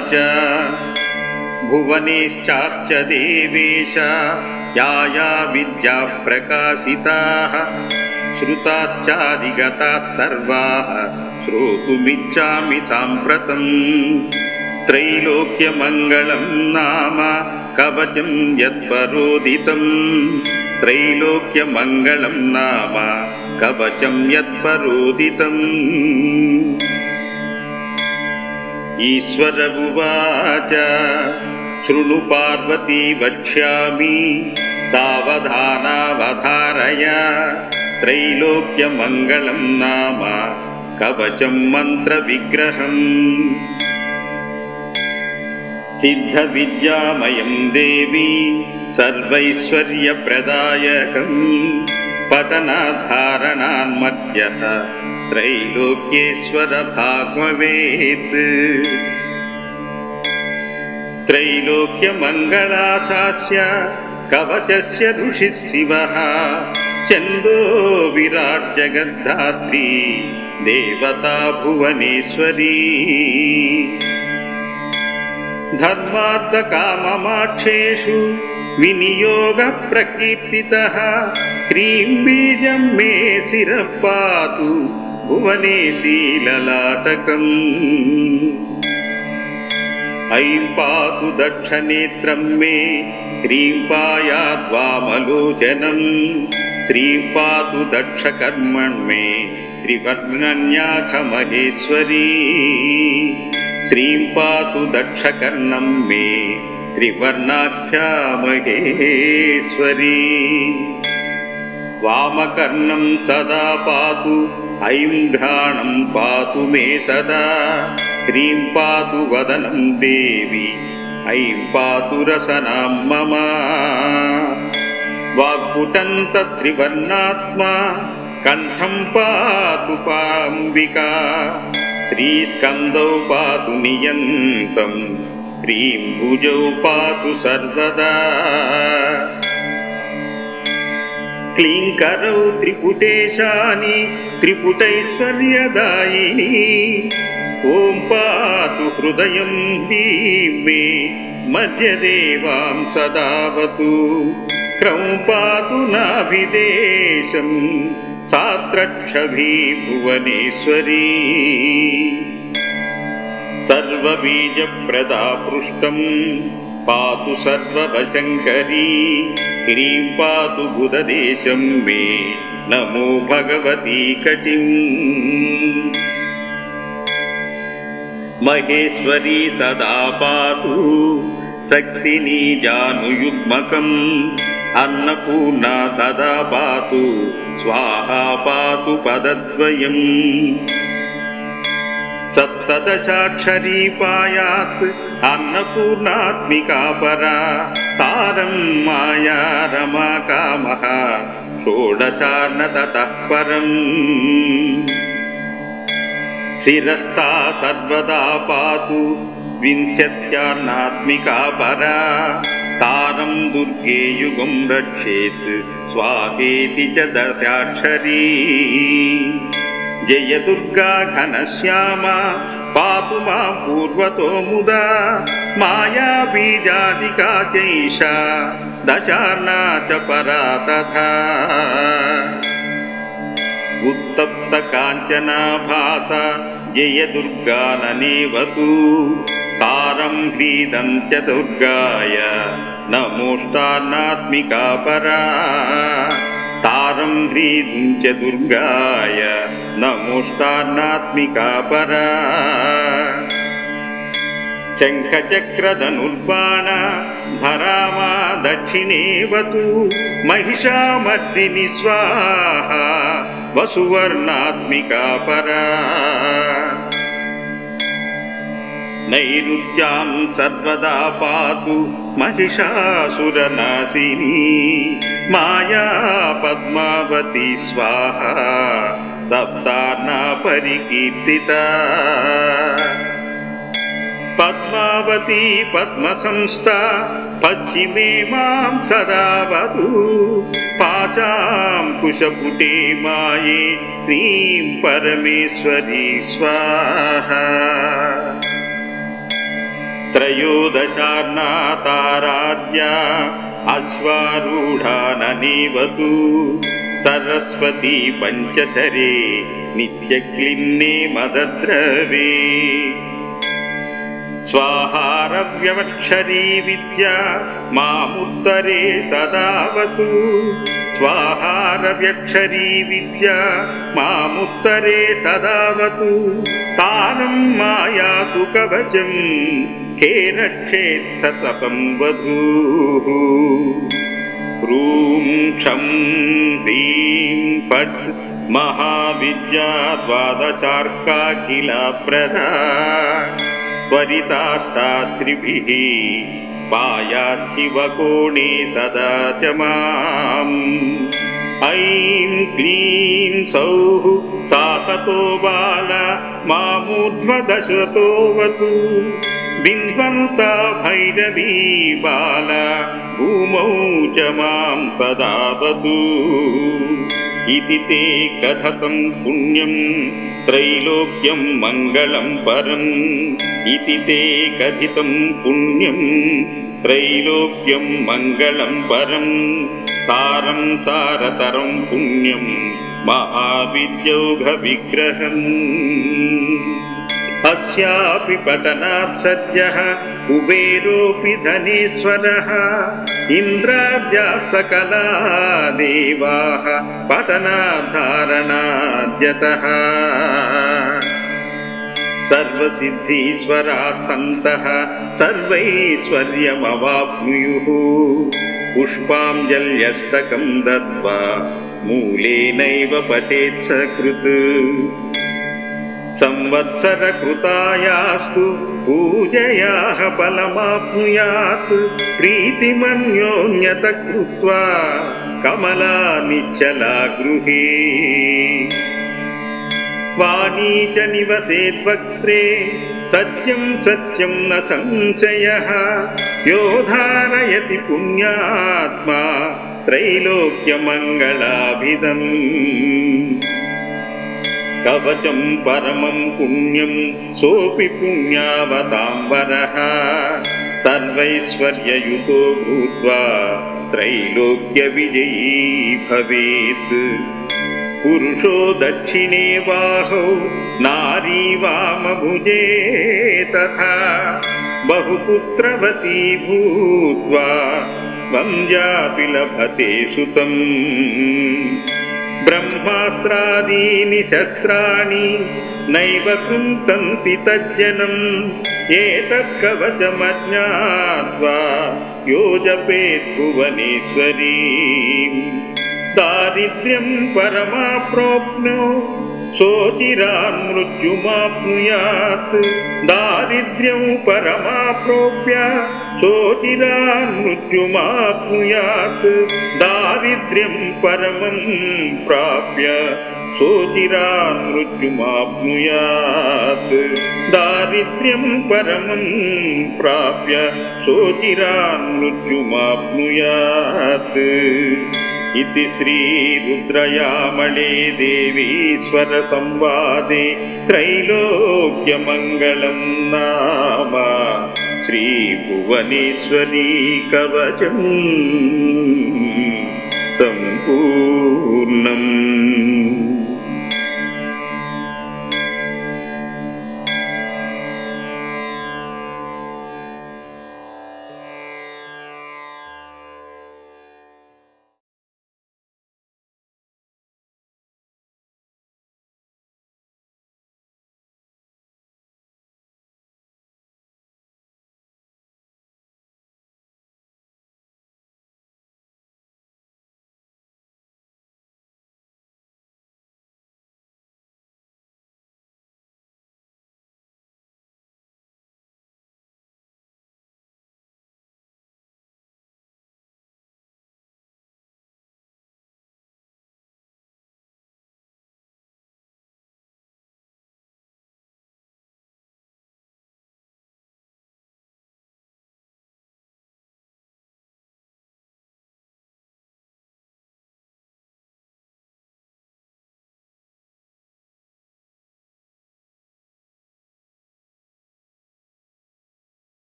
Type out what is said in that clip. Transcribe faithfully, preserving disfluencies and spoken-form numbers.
च भुवनेश्चाश्च देवेश या या विद्याः प्रकाशिताः श्रुताश्चाधिगताः सर्वाः श्रोतुमिच्छामि साम्प्रतम् त्रैलोक्यमङ्गलं नाम कवचं यत्परोदितं त्रैलोक्यमङ्गलं नाम कवचं यत्परोदितम् ईश्वर उवाच शृणु पार्वती वक्ष्यामि सावधानावधारय त्रैलोक्यमङ्गलं नाम कवचं मन्त्रविग्रहम् सिद्धविद्यामयं देवी सर्वैश्वर्यप्रदायकं पतनाधारणान्मध्यः त्रैलोक्येश्वर भाग्भवेत् त्रैलोक्यमङ्गलाशास्य कवचस्य ऋषिः शिवः चन्दो विराट् जगद्धात्री देवता भुवनेश्वरी धर्मार्थकाममाक्षेषु विनियोगप्रकीर्तितः ह्रीं बीजं मे शिरः पातु भुवनेशी ललाटकम् ऐं पातु दक्षनेत्रं मे ह्रीं पायाद्वामलोचनम् श्रीं पातु दक्षकर्मण्मे त्रिवर्णन्याखमहेश्वरी श्रीं पातु दक्षकर्णं मे त्रिवर्णाख्या महेश्वरी वामकर्णं सदा पातु ऐं घ्राणं पातु मे सदा ह्रीं पातु वदनं देवी ऐं पातु रसनां मम वाग्पुटन्त त्रिवर्णात्मा कण्ठं पातु पाम्बिका श्रीस्कन्दौ पातु नियन्तं ह्रीं भुजौ पातु सर्वदा क्लीङ्करौ त्रिपुटेशानि त्रिपुटैश्वर्यदायिनी ॐ पातु हृदयं ह्रीं मे मध्यदेवां सदावतु क्रौं पातु नाभिदेशं सात्रक्षभी भुवनेश्वरी सर्वबीजप्रदा पृष्ठं पातु सर्ववशङ्करी ह्रीं पातु बुधदेशं मे नमो भगवती कटिम् महेश्वरी सदा पातु शक्तिनी जानुयुग्मकम् अन्नपूर्णा सदा पातु स्वाहा पातु पदद्वयम् सप्तदशाक्षरी पायात् अन्नपूर्णात्मिका परा तारं माया रमा कामः षोडशान्न ततः परम् शिरस्ता सर्वदा पातु विंशत्यान्नात्मिका परा तारं दुर्गे युगं रक्षेत् स्वाहेति च दशाक्षरी जय दुर्गा घनश्यामा पातु मां पूर्वतो मुदा माया बीजादिका चैषा दशार्णा च परा तथा उत्तप्त काञ्चना भासा जय दुर्गा ननेवतु तारं ह्रीदं च दुर्गाय नमोष्टान्नात्मिका परा तारं ह्रीं च दुर्गाय नमोष्टान्नात्मिका परा शङ्खचक्रधनुर्बाण धरामा दक्षिणेवतु महिषामर्दिनि स्वाहा वसुवर्णात्मिका परा नैऋत्यां सर्वदा पातु महिषासुरनाशिनी माया पद्मावती स्वाहा सप्तार्णा परिकीर्तिता पद्मावती पद्मसंस्था पश्चिमे मां सदा वतु पाशां कुशपुटे माये ह्रीं परमेश्वरी स्वाहा त्रयोदशार्णाताराध्या अश्वारूढाननेवतु सरस्वती पञ्चशरे नित्यक्लिन्ने मदद्रवे स्वाहारव्यवक्षरी विद्या मामुत्तरे सदावतु स्वाहारव्यक्षरी विद्या मामुत्तरे सदावतु तानं मायातु कवचं हे रक्षेत् सततं वधूः ह्रूं क्षं ह्रीं फट् महाविद्या द्वादशार्का प्रदा त्वरिताष्टाश्रिभिः पायात् शिवकोणे सदा च माम् ऐं क्लीं सौः साततो बाला मामूर्ध्वदशतोऽवतु बिन्वन्ता भैरवी बाला भूमौ च मां सदावतु इति ते कथतं पुण्यं त्रैलोक्यं मङ्गलं परम् इति ते कथितं पुण्यं त्रैलोक्यं मङ्गलं परम् सारं सारतरं पुण्यं महाविद्यौघविग्रहम् अस्यापि पतनात् सद्यः कुबेरोऽपि धनेश्वरः इन्द्राद्याः सकला देवाः पतनाद्धारणाद्यतः सर्वसिद्धीश्वराः सन्तः सर्वैश्वर्यमवाप्नुयुः पुष्पाञ्जल्यष्टकं दत्त्वा मूलेनैव पठेत् सकृत् संवत्सरकृतायास्तु पूजयाः फलमाप्नुयात् प्रीतिमन्योन्यत कृत्वा कमला निश्चला गृहे वाणी च निवसेद्वक्त्रे सत्यं सत्यं न संशयः यो धारयति पुण्यात्मा त्रैलोक्यमङ्गलाभिदम् कवचं परमं पुण्यं सोऽपि पुण्यावताम्बरः सर्वैश्वर्ययुतो भूत्वा त्रैलोक्यविजयी भवेत् पुरुषो दक्षिणे बाहौ नारी वामभुजे तथा बहुपुत्रवती भूत्वा वन्द्यापि लभते सुतम् ब्रह्मास्त्रादीनि शस्त्राणि नैव कृन्तन्ति तज्जनम् एतत् कवचमज्ञात्वा यो जपेत् भुवनेश्वरीम् दारिद्र्यं परमाप्नोत्यो सोचिरान् मृत्युमाप्नुयात् दारिद्र्यं परमाप्नोत्य सोचिरान् मृत्युमाप्नुयात् दारिद्र्यं परमं प्राप्य सोचिरान् मृत्युमाप्नुयात् दारिद्र्यं परमं प्राप्य सोचिरान् मृत्युमाप्नुयात् इति श्रीरुद्रयामले देवीश्वर संवादे त्रैलोक्यमङ्गलं नाम श्रीभुवनेश्वरी कवचम् सम्पूर्णम्।